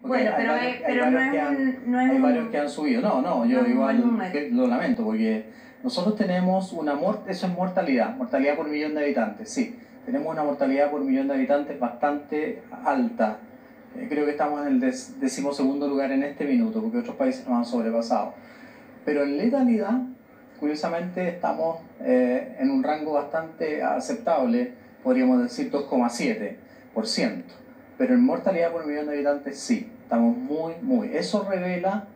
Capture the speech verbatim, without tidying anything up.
Bueno, hay pero, varios, hay, pero hay no, varios es que han, un, no es hay un... varios que han subido. No, no, yo no igual que lo lamento, porque nosotros tenemos una muerte, eso es mortalidad, mortalidad por millón de habitantes, sí. Tenemos una mortalidad por millón de habitantes bastante alta. Eh, creo que estamos en el des, decimosegundo lugar en este minuto, porque otros países nos han sobrepasado. Pero en letalidad, curiosamente, estamos eh, en un rango bastante aceptable, podríamos decir dos coma siete por ciento. Pero en mortalidad por millón de habitantes sí, estamos muy, muy. Eso revela